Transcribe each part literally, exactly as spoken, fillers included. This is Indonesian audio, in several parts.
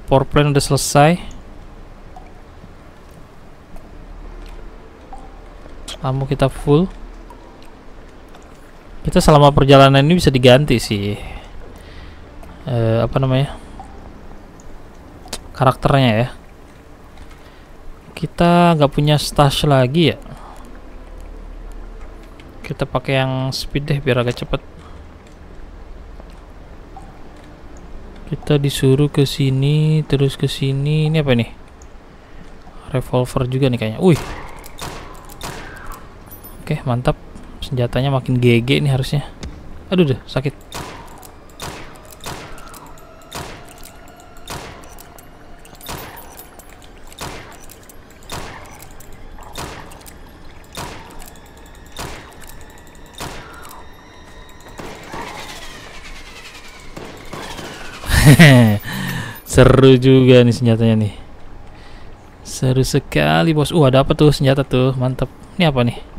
Power plant udah selesai. Ammo kita full. Kita selama perjalanan ini bisa diganti sih eh, apa namanya, karakternya ya. Kita nggak punya stash lagi ya. Kita pakai yang speed deh biar agak cepet. Kita disuruh ke sini terus ke sini. Ini apa nih? Revolver juga nih kayaknya. Wih. Oke, mantap. Senjatanya makin G G nih harusnya. Aduh deh, sakit. Seru juga nih senjatanya nih. Seru sekali bos. Uh ada apa tuh senjata tuh, mantap. Ini apa nih?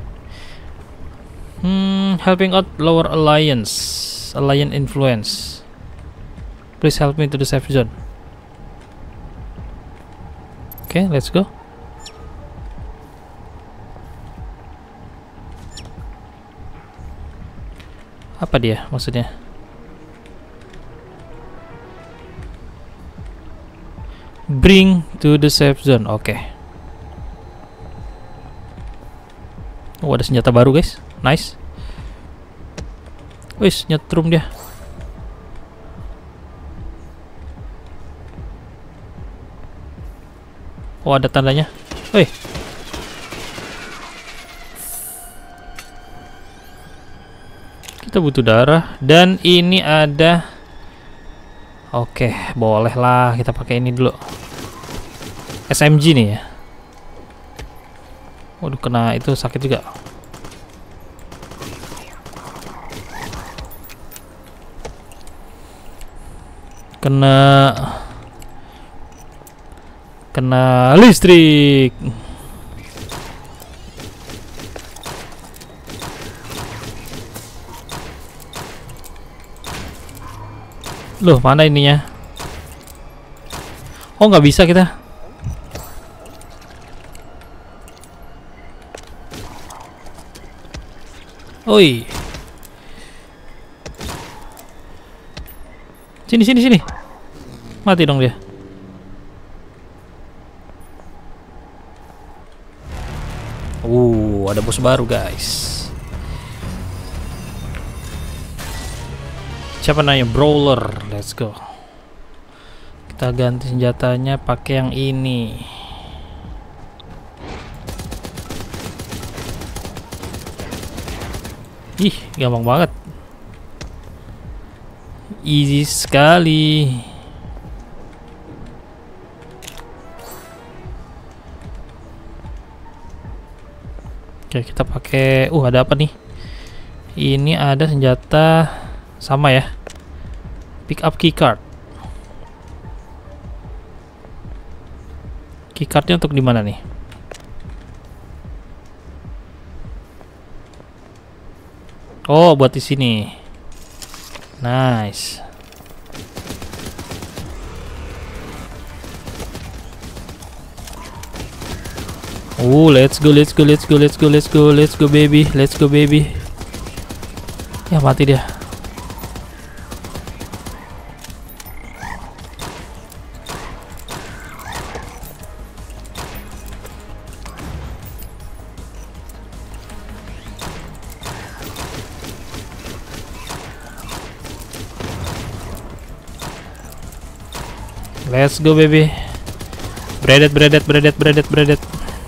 Hmm, helping out lower alliance, alliance influence. Please help me to the safe zone. Oke, okay, let's go. Apa dia maksudnya? Bring to the safe zone. Oke. Okay. Oh, ada senjata baru guys. Nice. Wis, nyetrum dia. Oh, ada tandanya. Wih. Kita butuh darah dan ini ada. Oke, boleh lah kita pakai ini dulu. S M G nih ya. Waduh, kena itu sakit juga. Kena Kena listrik. Loh, mana ininya? Oh, nggak bisa kita. Oi. Sini sini sini. Mati dong dia. Uh, ada bos baru, guys. Siapa nanya? Brawler. Let's go. Kita ganti senjatanya pakai yang ini. Ih, gampang banget. Easy sekali. Oke, kita pakai. Uh, ada apa nih? Ini ada senjata sama ya. Pick up keycard. Keycardnya untuk di mana nih? Oh, buat di sini. Nice. Oh, let's go, let's go, let's go, let's go, let's go, let's go, baby, let's go, baby. Ya, mati dia. Let's go, baby. Bredet, bredet, bredet, bredet, bredet.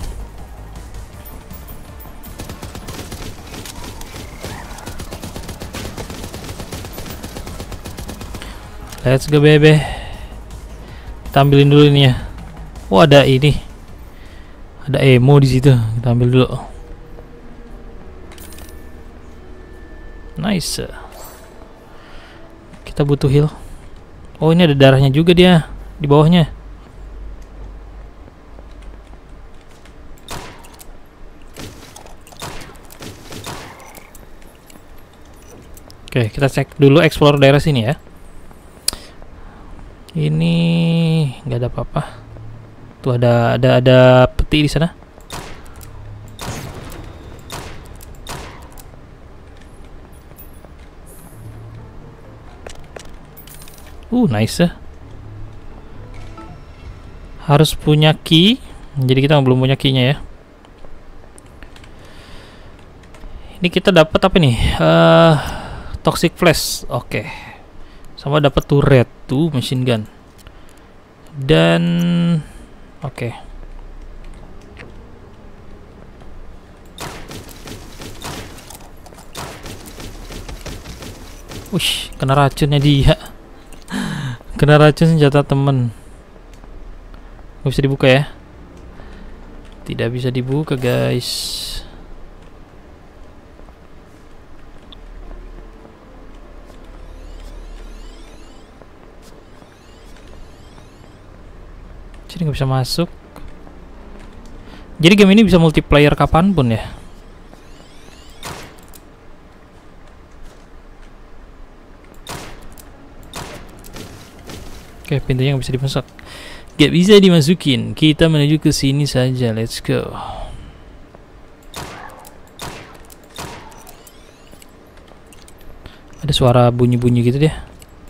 Let's go, baby. Kita ambilin dulu ini ya. Oh, ada ini. Ada emo di situ. Kita ambil dulu. Nice. Kita butuh heal. Oh, ini ada darahnya juga dia di bawahnya. Oke, kita cek dulu explore daerah sini ya. Ini nggak ada apa-apa. Tuh ada ada ada peti di sana. Uh, nice ya. Harus punya key. Jadi kita belum punya key-nya ya. Ini kita dapat apa nih? Uh, toxic flash. Oke. Okay. Sama dapat turret tuh, machine gun. Dan oke. Okay. Wih, kena racunnya dia. Kena racun senjata temen. Gak bisa dibuka ya? Tidak bisa dibuka guys. Jadi nggak bisa masuk. Jadi game ini bisa multiplayer kapanpun ya. Oke, pintunya nggak bisa dimasuk. Gak bisa dimasukin. Kita menuju ke sini saja. Let's go. Ada suara bunyi-bunyi gitu deh.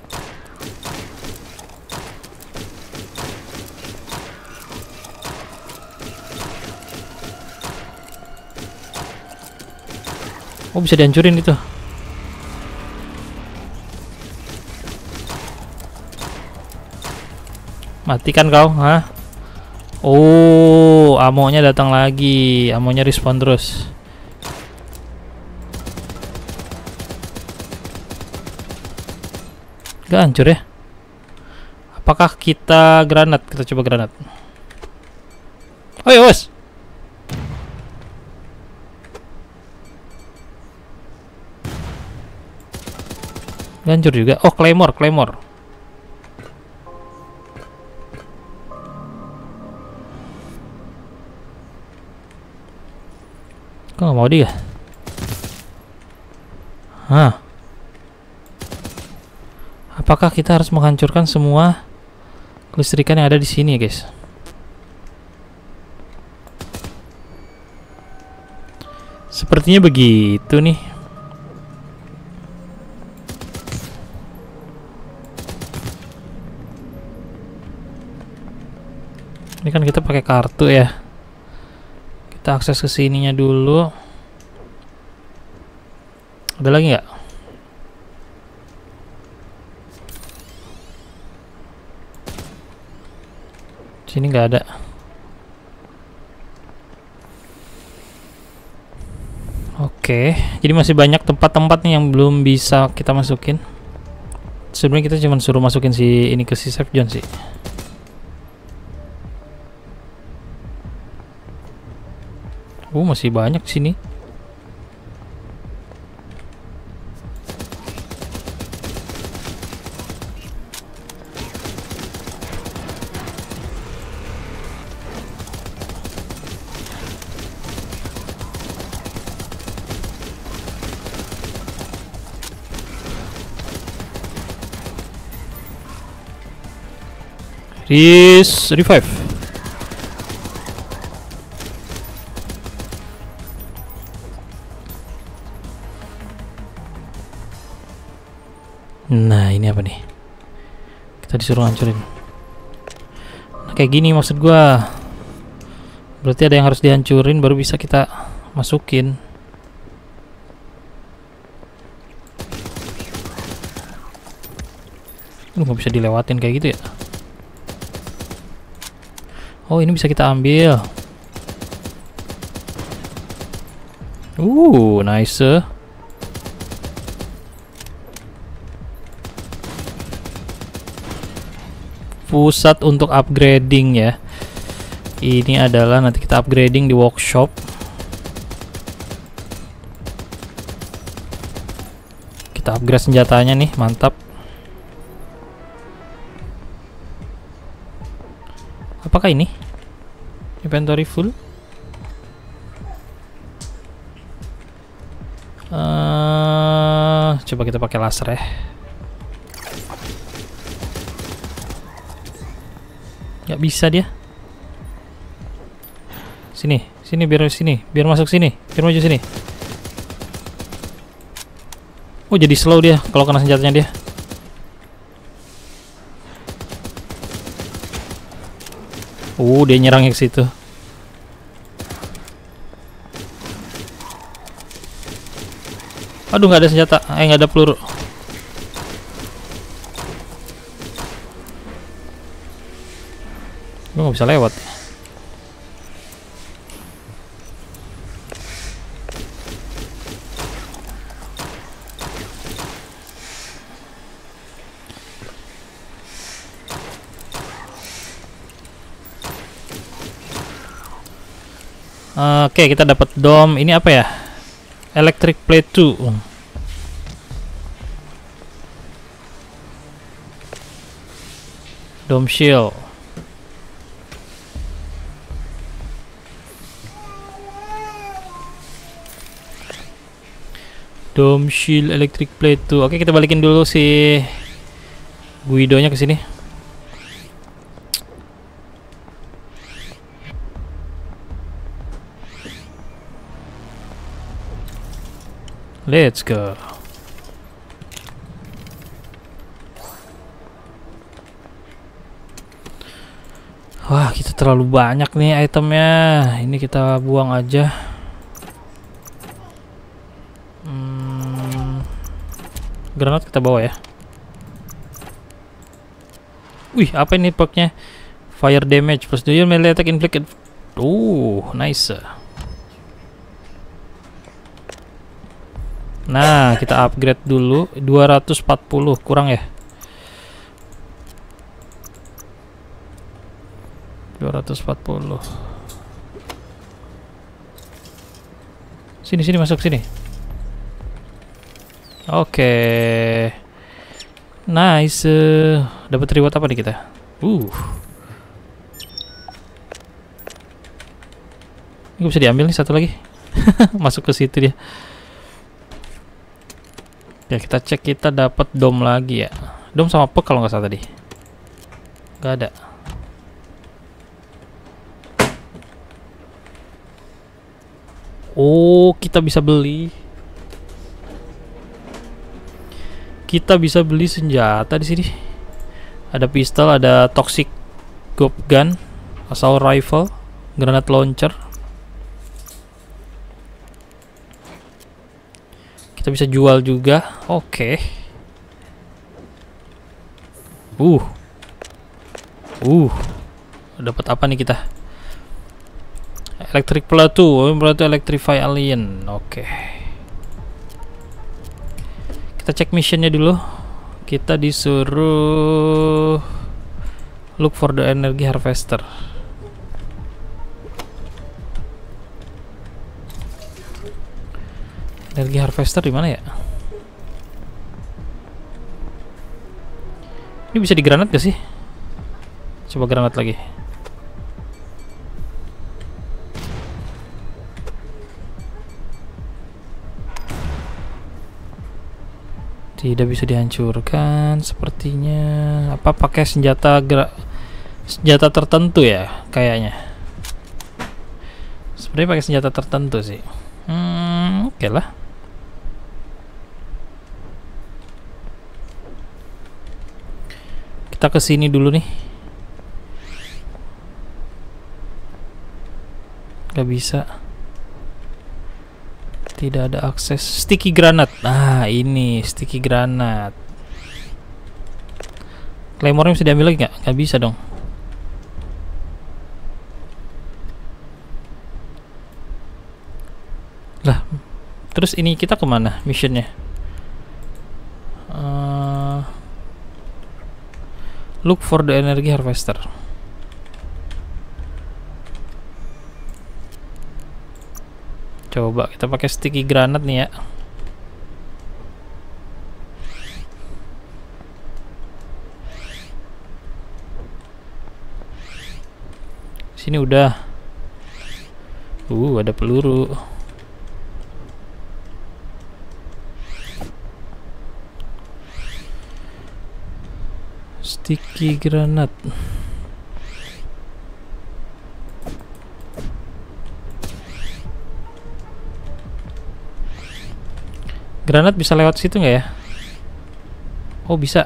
Oh, bisa dihancurin itu. Matikan kau, hah? Oh, amonya datang lagi. Amonya respawn terus. Gak hancur ya? Apakah kita granat? Kita coba granat. Oh ya, bos. Gak hancur juga. Oh, claymore, claymore. Kok nggak mau dia? Hah? Apakah kita harus menghancurkan semua kelistrikan yang ada di sini, guys? Sepertinya begitu nih. Ini kan kita pakai kartu ya. Kita akses ke sininya dulu. Ada lagi nggak? Sini nggak ada. Oke, jadi masih banyak tempat-tempat nih yang belum bisa kita masukin. Sebenarnya kita cuma suruh masukin si ini ke si safe zone sih. Oh, masih banyak sini. Is revive. Nah, ini apa nih? Kita disuruh hancurin. Nah, kayak gini maksud gua. Berarti ada yang harus dihancurin baru bisa kita masukin. Lu nggak bisa dilewatin kayak gitu ya? Oh, ini bisa kita ambil. Uh, nice. Pusat untuk upgrading ya. Ini adalah nanti kita upgrading di workshop. Kita upgrade senjatanya nih, mantap. Apakah ini? Inventory full? Uh, coba kita pakai laser ya. Nggak bisa dia. Sini, sini biar sini, biar masuk sini, biar maju sini. Oh, jadi slow dia kalau kena senjatanya dia. Uh, dia nyerangnya ke situ. Aduh, nggak ada senjata, eh nggak ada peluru. Gue nggak bisa lewat. Oke, kita dapat dom. Ini apa ya? Electric plate two. Dome shield. Dome shield electric plate two. Oke, kita balikin dulu si Guido-nya ke sini. Let's go. Wah, kita terlalu banyak nih itemnya. Ini kita buang aja. Hmm, granat kita bawa ya. Wih, apa ini perknya? Fire damage plus do you melee attack inflicted. Oh, nice. Nah, kita upgrade dulu. Dua ratus empat puluh kurang ya. Dua ratus empat puluh. Sini sini masuk sini. Oke. Nice. Dapat reward apa nih kita? Uh. Ini bisa diambil nih satu lagi. Masuk ke situ dia. Ya, kita cek, kita dapat dom lagi ya. Dom sama perk kalau nggak salah tadi. Nggak ada. Oh, kita bisa beli. Kita bisa beli senjata di sini. Ada pistol, ada toxic gun, assault rifle, granat launcher. Kita bisa jual juga. Oke. Okay. Uh. Uh. Dapat apa nih kita? Electric plate two, berarti electrify alien. Oke. Okay. Kita cek missionnya dulu. Kita disuruh look for the energy harvester. Energi harvester di mana ya? Ini bisa digranat gak sih? Coba granat lagi. Tidak bisa dihancurkan sepertinya. Apa pakai senjata gerak senjata tertentu ya kayaknya. Sebenarnya pakai senjata tertentu sih. Hmm, oke okay lah. Kita ke sini dulu nih. Gak bisa. Tidak ada akses. Sticky granat. Nah, ini sticky granat. Claymore-nya bisa diambil lagi nggak? Nggak bisa dong. Lah, terus ini kita kemana missionnya? Uh, look for the energy harvester. Coba kita pakai sticky granat nih ya. Sini udah. Uh, ada peluru. Sticky granat. Granat bisa lewat situ nggak ya? Oh bisa.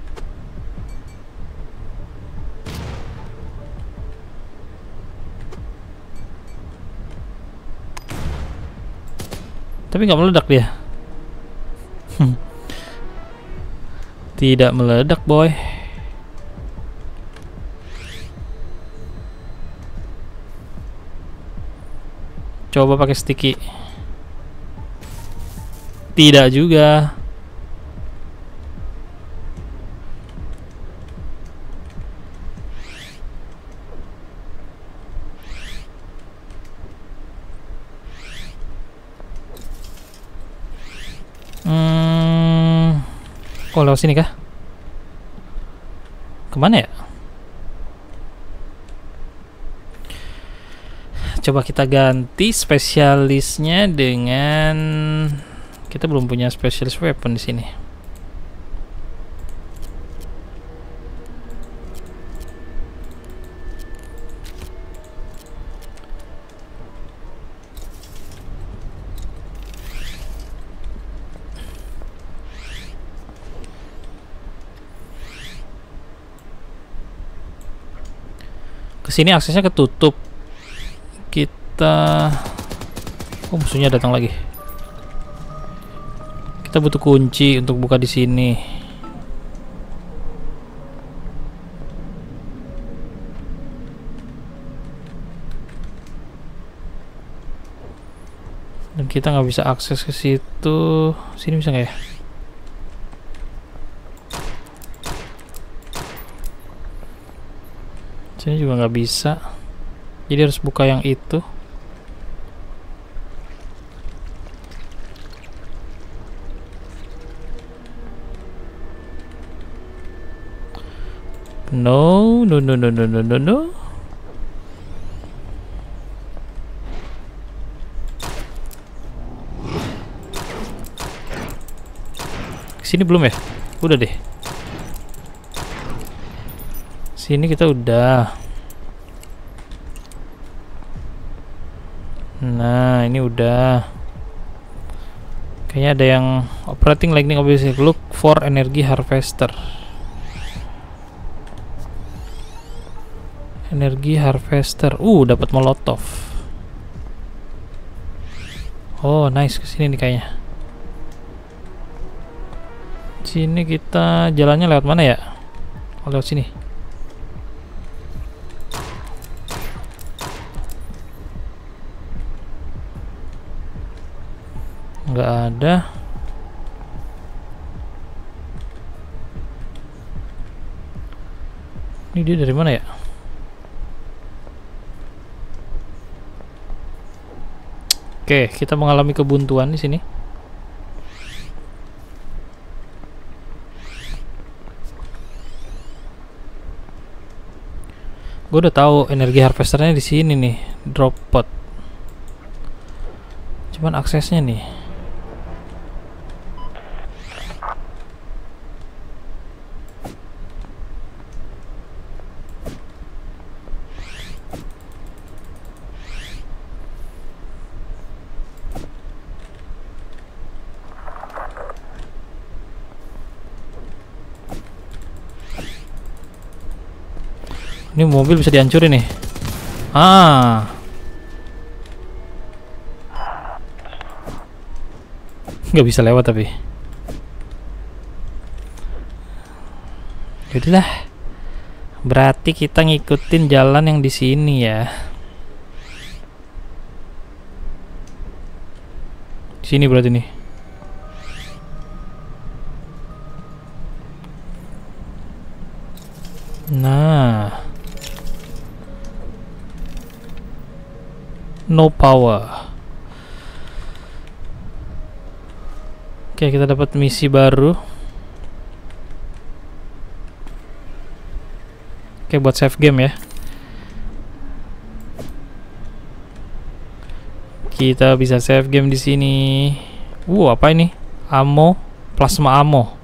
Tapi nggak meledak dia. Tidak meledak, boy. Coba pakai sticky. Tidak juga. Hmm. Oh, lewat sini kah? Kemana ya? Coba kita ganti spesialisnya dengan, kita belum punya spesialis weapon di sini. Kesini aksesnya ketutup. Kita, oh musuhnya datang lagi. Kita butuh kunci untuk buka di sini. Dan kita nggak bisa akses ke situ. Sini bisa nggak ya? Sini juga nggak bisa. Jadi harus buka yang itu. No, no, no, no, no, no, no, no. Kesini belum ya? Udah deh. Sini kita udah. Nah, ini udah. Kayaknya ada yang operating lightning object, look for energy harvester. Energi harvester. Uh, dapat molotov. Oh, nice, kesini nih kayaknya. Sini kita jalannya lewat mana ya? Oh, lewat sini. Nggak ada. Ini dia dari mana ya? Oke, kita mengalami kebuntuan di sini. Gue udah tahu energi harvesternya di sini nih, drop pot. Cuman aksesnya nih. Ini mobil bisa dihancurin nih. Ah. Nggak bisa lewat tapi. Yaudahlah. Berarti kita ngikutin jalan yang di sini ya. Di sini berarti nih. Nah. No power. Oke, kita dapat misi baru. Oke, buat save game ya. Kita bisa save game di sini. Uh, apa ini? Ammo, plasma ammo.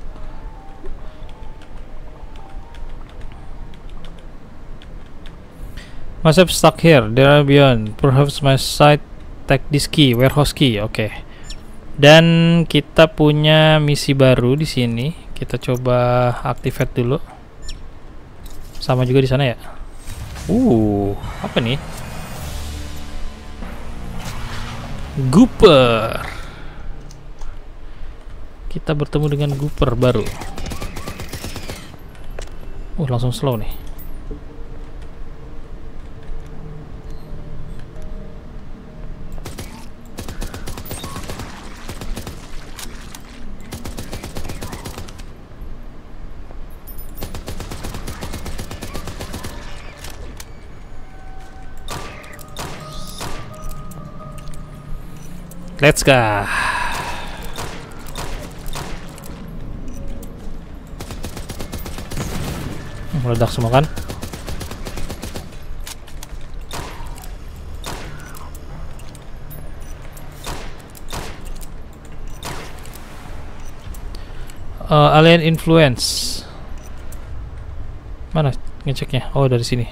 Must have stuck here. There are beyond. Perhaps my site take this key. Warehouse key. Oke. Okay. Dan kita punya misi baru di sini. Kita coba activate dulu. Sama juga di sana ya. Uh, apa nih? Gooper. Kita bertemu dengan Gooper baru. Uh, langsung slow nih. Let's go. Meledak semua kan? Uh, alien influence. Mana ngeceknya? Oh, dari sini.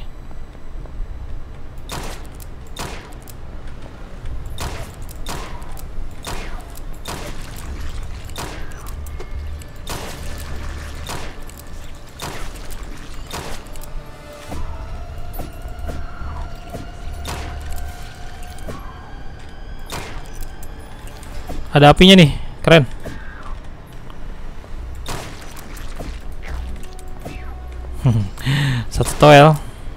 Ada apinya nih, keren. Satu toel.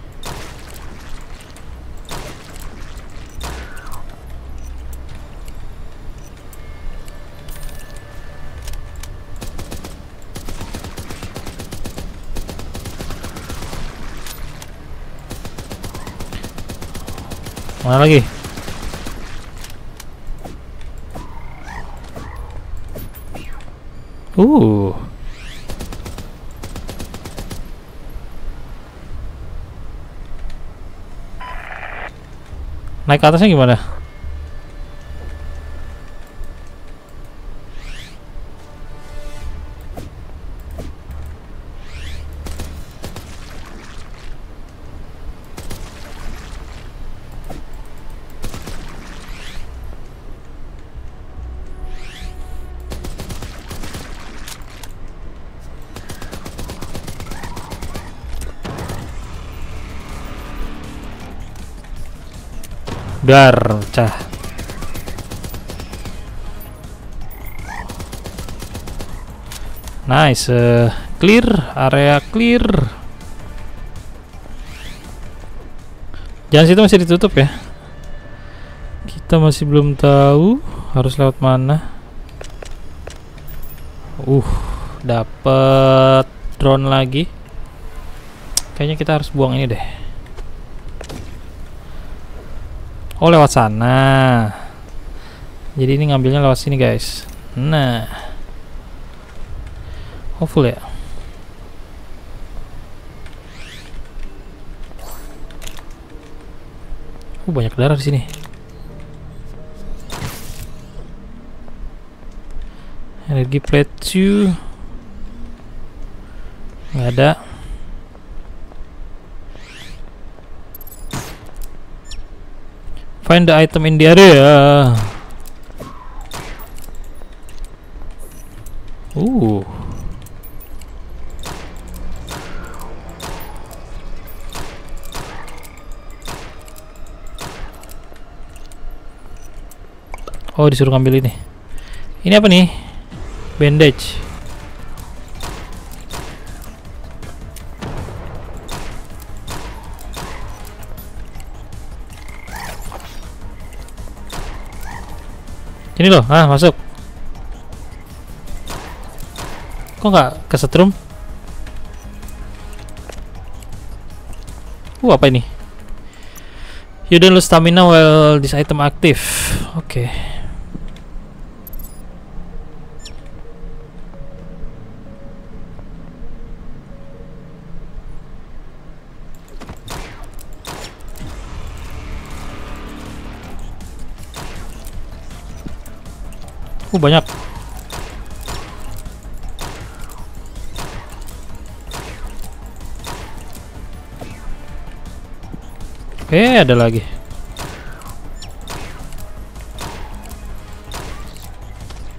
Mana lagi? Uh. Naik ke atasnya gimana? Dar, cah. Nice, uh, clear, area clear. Jangan situ masih ditutup ya. Kita masih belum tahu harus lewat mana. Uh, dapat drone lagi. Kayaknya kita harus buang ini deh. Oh, lewat sana. Jadi ini ngambilnya lewat sini, guys. Nah. Hopeful ya. Oh, banyak darah di sini. Energi plate two. Nggak ada. Find the item in the area. Uh. Oh, disuruh ngambil ini. Ini apa nih? Bandage. Ini loh, ah masuk. Kok nggak kesetrum? Uh, apa ini? You don't lose stamina while this item active. Oke. Okay. Uh, banyak. Oke, ada lagi.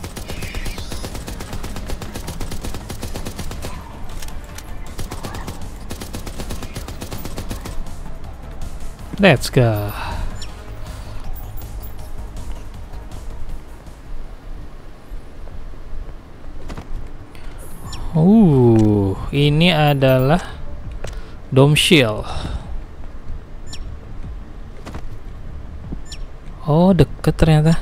Let's go. Uh, ini adalah dome shield. Oh, deket ternyata.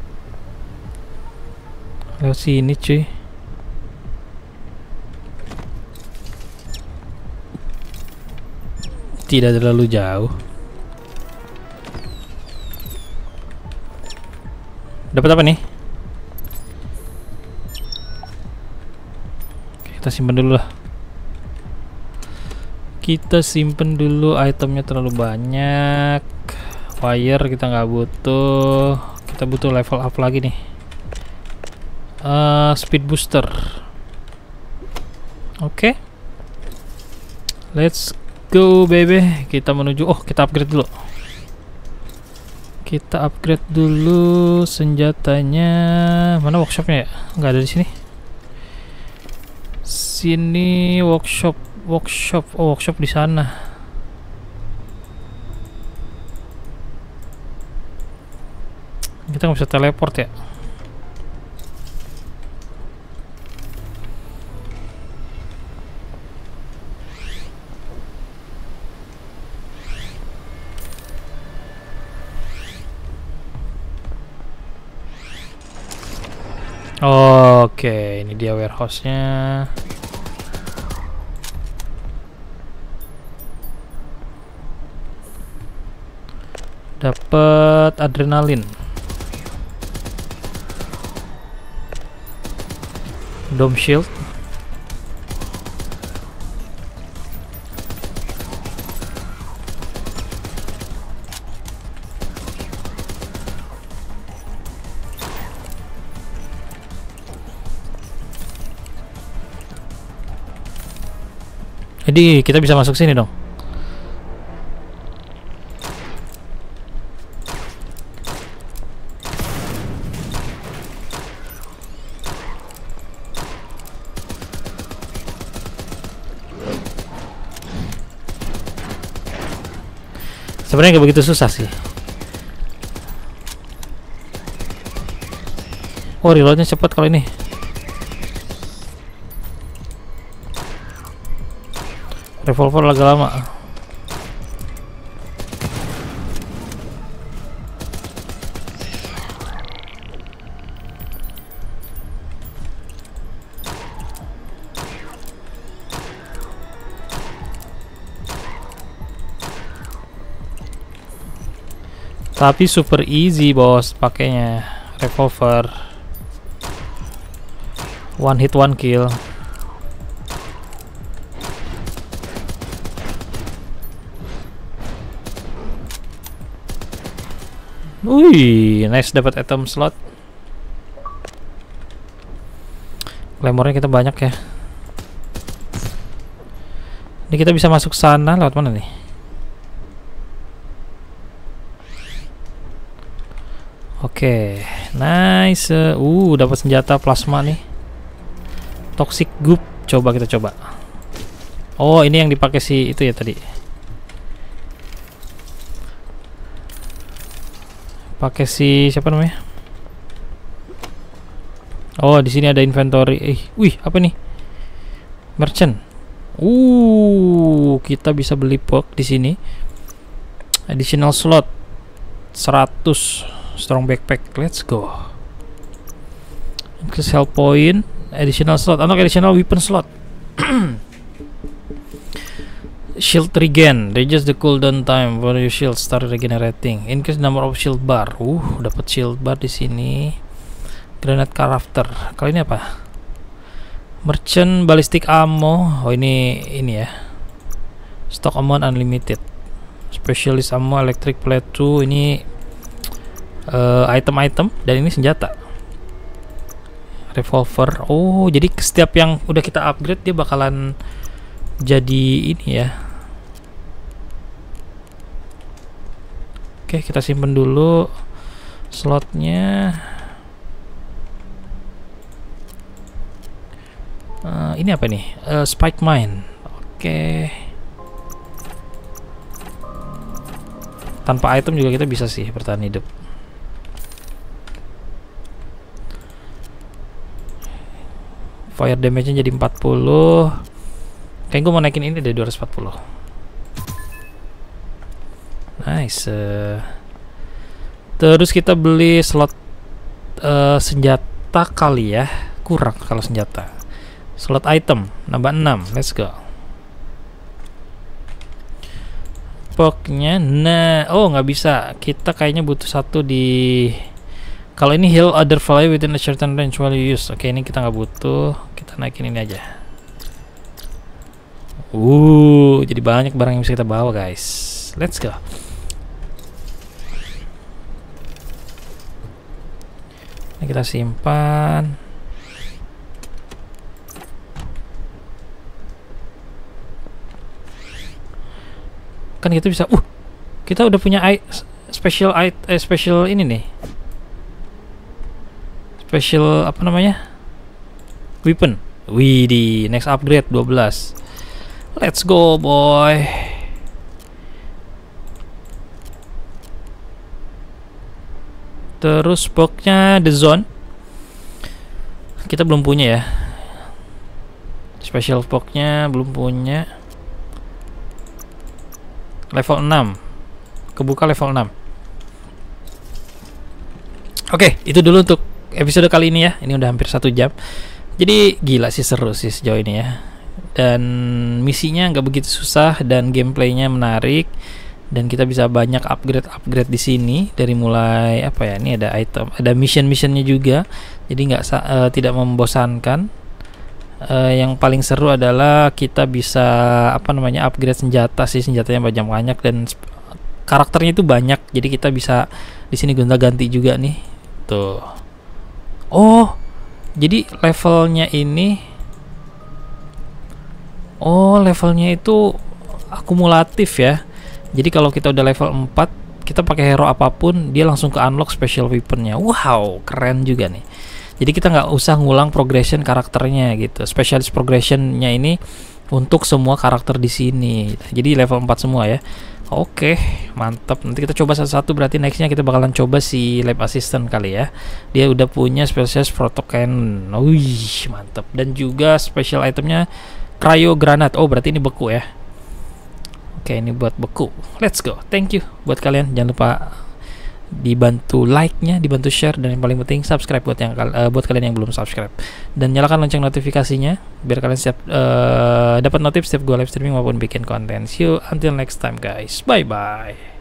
Lewat sini, cuy. Tidak terlalu jauh. Dapat apa nih? Kita simpen dulu lah. Kita simpen dulu, itemnya terlalu banyak. Fire kita nggak butuh. Kita butuh level up lagi nih. Uh, speed booster. Oke. Okay. Let's go baby. Kita menuju. Oh, kita upgrade dulu. Kita upgrade dulu senjatanya. Mana workshopnya ya? Nggak ada di sini. Sini workshop, workshop, oh workshop di sana. Kita nggak bisa teleport ya. Oke, ini dia warehouse-nya. Dapat adrenalin. Dome shield. Jadi kita bisa masuk sini dong. Sebenarnya nggak begitu susah sih. Oh, reloadnya cepat kalau ini. Revolver agak lama. Tapi super easy bos pakainya revolver. One hit one kill. Wih, nice, dapat item slot. Glamornya kita banyak ya. Ini kita bisa masuk sana lewat mana nih? Oke, nice. Uh, dapat senjata plasma nih. Toxic goop. Coba kita coba. Oh, ini yang dipakai si itu ya tadi. Pakai si siapa namanya? Oh, di sini ada inventory. Eh, wih, apa nih? Merchant. Uh, kita bisa beli perk di sini. Additional slot seratus. Strong backpack, let's go. Increase health point, additional slot, unlock additional weapon slot. Shield regen, reduce the cooldown time for your shield start regenerating. Increase number of shield bar. Uh, dapat shield bar di sini. Granite crafter. Kali ini apa? Merchant ballistic ammo. Oh, ini ini ya. Stock amount unlimited. Specialist ammo electric plate two. Ini item-item, uh, dan ini senjata. Revolver. Oh, jadi setiap yang udah kita upgrade dia bakalan jadi ini ya. Oke, kita simpen dulu slotnya. Uh, ini apa nih? Uh, spike mine. Oke. Tanpa item juga kita bisa sih bertahan hidup. Fire damage-nya jadi empat puluh. Kayaknya gue mau naikin ini dari dua ratus empat puluh. Nice. Terus kita beli slot uh, senjata kali ya. Kurang kalau senjata. Slot item nambah enam. Let's go. Poknya, nah, oh nggak bisa. Kita kayaknya butuh satu di. Kalau ini heal other fly within a certain range while you use. Oke, ini kita nggak butuh. Kita naikin ini aja. Uh, jadi banyak barang yang bisa kita bawa, guys. Let's go. Ini kita simpan. Kan kita bisa, uh, kita udah punya i special i eh, special ini nih, special apa namanya, weapon. Wih, di next upgrade dua belas. Let's go boy. Terus boxnya the zone kita belum punya ya, special boxnya belum punya. Level enam, kebuka level enam. Oke, itu dulu untuk episode kali ini ya. Ini udah hampir satu jam. Jadi gila sih, seru sih sejauh ini ya. Dan misinya nggak begitu susah dan gameplaynya menarik. Dan kita bisa banyak upgrade-upgrade di sini. Dari mulai apa ya? Ini ada item, ada mission-missionnya juga. Jadi nggak uh, tidak membosankan. Uh, yang paling seru adalah kita bisa apa namanya upgrade senjata sih, senjatanya banyak banyak dan karakternya itu banyak, jadi kita bisa di sini gonta-ganti juga nih tuh. Oh, jadi levelnya ini, oh levelnya itu akumulatif ya. Jadi kalau kita udah level empat, kita pakai hero apapun dia langsung ke unlock special weaponnya. Wow, keren juga nih. Jadi kita nggak usah ngulang progression karakternya gitu. Specialist progressionnya ini untuk semua karakter di sini. Jadi level empat semua ya. Oke, mantap. Nanti kita coba satu-satu. Berarti nextnya kita bakalan coba si lab assistant kali ya. Dia udah punya specialist protocan. Wih, mantap. Dan juga special itemnya cryo granat. Oh, berarti ini beku ya. Oke, ini buat beku. Let's go. Thank you buat kalian. Jangan lupa dibantu like-nya, dibantu share, dan yang paling penting subscribe buat yang uh, buat kalian yang belum subscribe, dan nyalakan lonceng notifikasinya biar kalian siap uh, dapat notif setiap gue live streaming maupun bikin konten. See you until next time guys, bye bye.